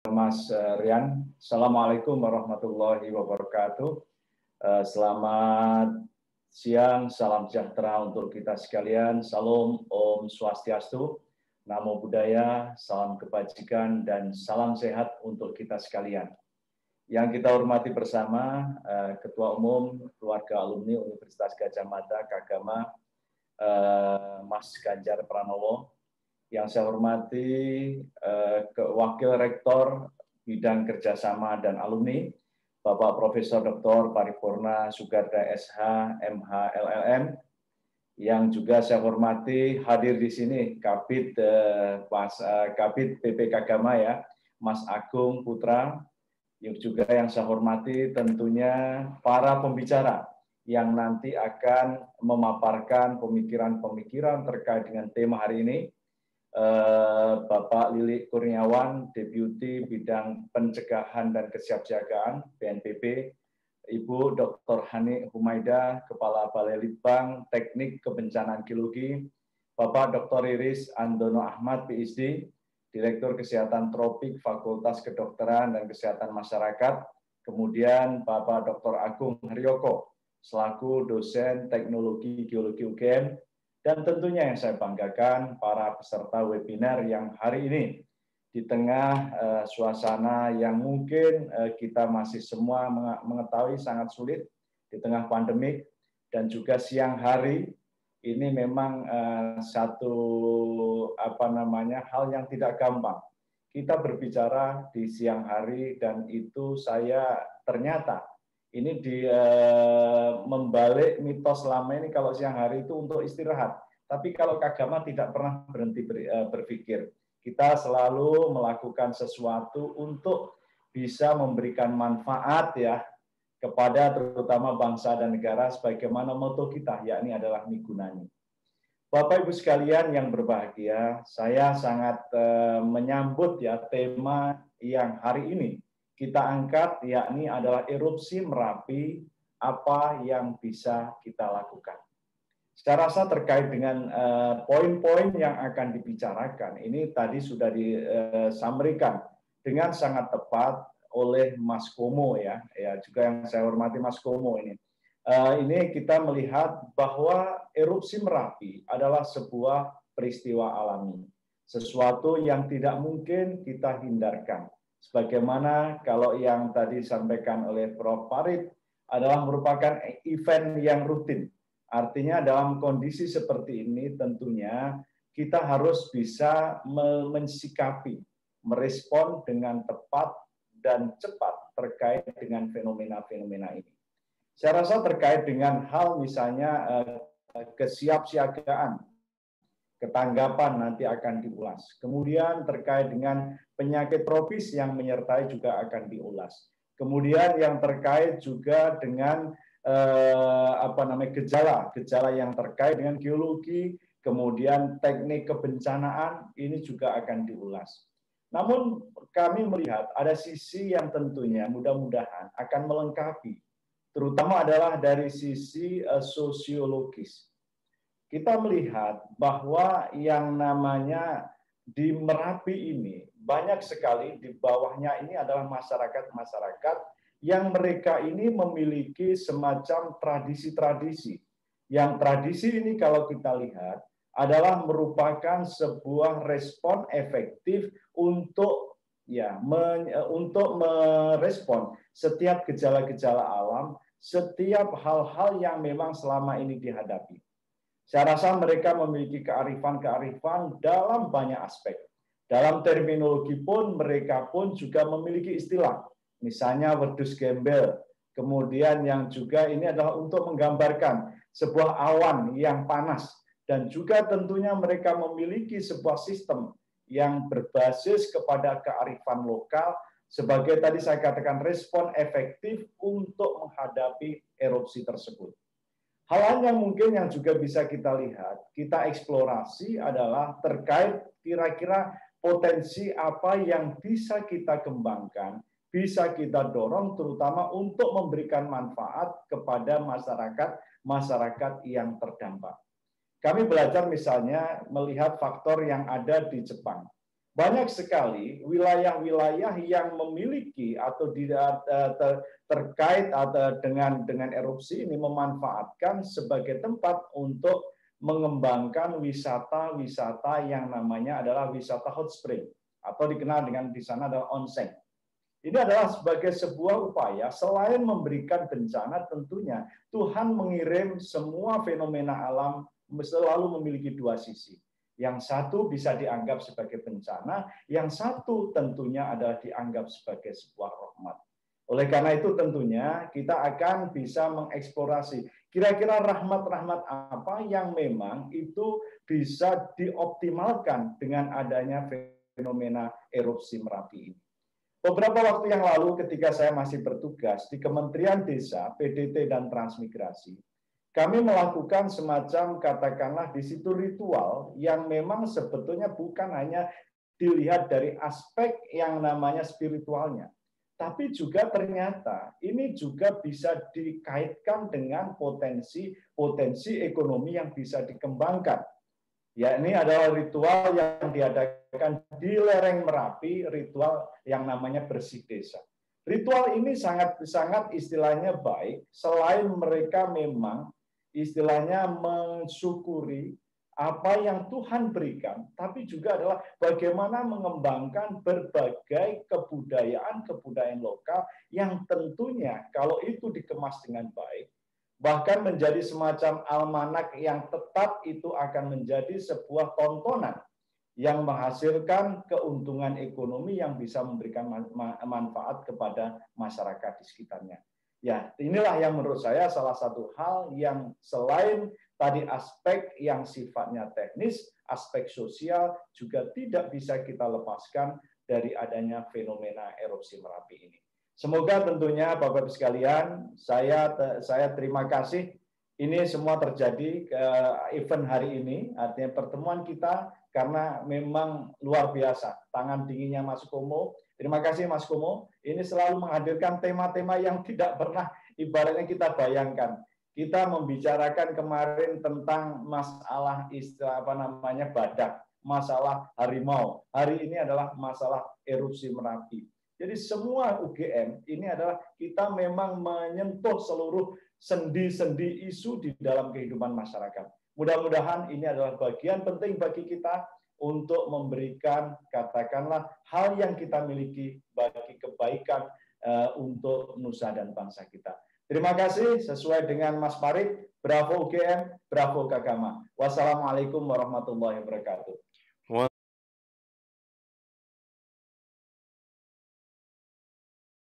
Mas Rian. Assalamualaikum warahmatullahi wabarakatuh. Selamat siang, salam sejahtera untuk kita sekalian. Salam Om Swastiastu, Namo Buddhaya, salam kebajikan, dan salam sehat untuk kita sekalian. Yang kita hormati bersama, Ketua Umum Keluarga Alumni Universitas Gadjah Mada, Kagama, Mas Ganjar Pranowo. Yang saya hormati Wakil Rektor Bidang Kerjasama dan Alumni, Bapak Profesor Dr. Paripurna Sugarda SH, MH, LLM. Yang juga saya hormati hadir di sini Kabid PP Kagama ya, Mas Agung Putra. Yang saya hormati tentunya para pembicara yang nanti akan memaparkan pemikiran-pemikiran terkait dengan tema hari ini. Bapak Lili Kurniawan, Deputi Bidang Pencegahan dan Kesiapsiagaan BNPB, Ibu Dr. Hani Humaida, Kepala Balai Litbang Teknik Kebencanaan Geologi, Bapak Dr. Iris Andono Ahmad, PhD, Direktur Kesehatan Tropik Fakultas Kedokteran dan Kesehatan Masyarakat, kemudian Bapak Dr. Agung Haryoko, selaku dosen Teknologi Geologi UGM, dan tentunya yang saya banggakan para peserta webinar yang hari ini di tengah suasana yang mungkin kita masih semua mengetahui sangat sulit di tengah pandemik, dan juga siang hari ini memang satu hal yang tidak gampang. Kita berbicara di siang hari, dan itu saya ternyata ini membalik mitos selama ini kalau siang hari itu untuk istirahat. Tapi kalau Kagama tidak pernah berhenti berpikir. Kita selalu melakukan sesuatu untuk bisa memberikan manfaat ya kepada terutama bangsa dan negara, sebagaimana moto kita, yakni adalah migunani. Bapak Ibu sekalian yang berbahagia, saya sangat menyambut ya tema yang hari ini kita angkat, yakni adalah erupsi Merapi, apa yang bisa kita lakukan. Saya rasa terkait dengan poin-poin yang akan dibicarakan, ini tadi sudah disampaikan dengan sangat tepat oleh Mas Komo ya juga yang saya hormati Mas Komo ini. Ini kita melihat bahwa erupsi Merapi adalah sebuah peristiwa alami, sesuatu yang tidak mungkin kita hindarkan. Sebagaimana kalau yang tadi disampaikan oleh Prof. Farid adalah merupakan event yang rutin. Artinya dalam kondisi seperti ini tentunya kita harus bisa mensikapi, merespon dengan tepat dan cepat terkait dengan fenomena-fenomena ini. Saya rasa terkait dengan hal misalnya kesiapsiagaan, ketanggapan nanti akan diulas. Kemudian terkait dengan penyakit tropis yang menyertai juga akan diulas. Kemudian yang terkait juga dengan gejala yang terkait dengan geologi, kemudian teknik kebencanaan, ini juga akan diulas. Namun kami melihat ada sisi yang tentunya mudah-mudahan akan melengkapi, terutama adalah dari sisi sosiologis. Kita melihat bahwa yang namanya di Merapi ini banyak sekali di bawahnya ini adalah masyarakat-masyarakat yang mereka ini memiliki semacam tradisi-tradisi. Yang tradisi ini kalau kita lihat adalah merupakan sebuah respon efektif untuk merespon setiap gejala-gejala alam, setiap hal-hal yang memang selama ini dihadapi. Saya rasa mereka memiliki kearifan-kearifan dalam banyak aspek. Dalam terminologi pun mereka pun juga memiliki istilah. Misalnya wedus gembel. Kemudian yang juga ini adalah untuk menggambarkan sebuah awan yang panas. Dan juga tentunya mereka memiliki sebuah sistem yang berbasis kepada kearifan lokal sebagai tadi saya katakan respon efektif untuk menghadapi erupsi tersebut. Hal yang mungkin yang juga bisa kita lihat, kita eksplorasi adalah terkait kira-kira potensi apa yang bisa kita kembangkan, bisa kita dorong terutama untuk memberikan manfaat kepada masyarakat yang terdampak. Kami belajar misalnya melihat faktor yang ada di Jepang, banyak sekali wilayah-wilayah yang memiliki atau terkait atau dengan erupsi ini memanfaatkan sebagai tempat untuk mengembangkan wisata-wisata yang namanya adalah wisata hot spring atau dikenal dengan di sana adalah onsen. Ini adalah sebagai sebuah upaya selain memberikan bencana, tentunya Tuhan mengirim semua fenomena alam selalu memiliki dua sisi. Yang satu bisa dianggap sebagai bencana, yang satu tentunya adalah dianggap sebagai sebuah rahmat. Oleh karena itu tentunya kita akan bisa mengeksplorasi kira-kira rahmat-rahmat apa yang memang itu bisa dioptimalkan dengan adanya fenomena erupsi Merapi ini. Beberapa waktu yang lalu ketika saya masih bertugas di Kementerian Desa, PDT, dan Transmigrasi, kami melakukan semacam katakanlah di situ ritual yang memang sebetulnya bukan hanya dilihat dari aspek yang namanya spiritualnya, tapi juga ternyata ini juga bisa dikaitkan dengan potensi ekonomi yang bisa dikembangkan. Ya, ini adalah ritual yang diadakan di lereng Merapi, ritual yang namanya bersih desa. Ritual ini sangat istilahnya baik, selain mereka memang istilahnya mensyukuri apa yang Tuhan berikan, tapi juga adalah bagaimana mengembangkan berbagai kebudayaan lokal yang tentunya kalau itu dikemas dengan baik, bahkan menjadi semacam almanak yang tetap itu akan menjadi sebuah tontonan yang menghasilkan keuntungan ekonomi yang bisa memberikan manfaat kepada masyarakat di sekitarnya. Ya, inilah yang menurut saya salah satu hal yang selain tadi aspek yang sifatnya teknis, aspek sosial juga tidak bisa kita lepaskan dari adanya fenomena erupsi Merapi ini. Semoga tentunya Bapak-Ibu sekalian, saya terima kasih. Ini semua terjadi ke event hari ini, artinya pertemuan kita karena memang luar biasa. Tangan dinginnya Mas Komo. Terima kasih Mas Komo. Ini selalu menghadirkan tema-tema yang tidak pernah ibaratnya kita bayangkan. Kita membicarakan kemarin tentang masalah badak, masalah harimau. Hari ini adalah masalah erupsi Merapi. Jadi semua UGM ini adalah kita memang menyentuh seluruh sendi-sendi isu di dalam kehidupan masyarakat. Mudah-mudahan ini adalah bagian penting bagi kita untuk memberikan katakanlah hal yang kita miliki bagi kebaikan untuk nusa dan bangsa kita. Terima kasih sesuai dengan Mas Farid. Bravo UGM, bravo Kagama. Wassalamualaikum warahmatullahi wabarakatuh.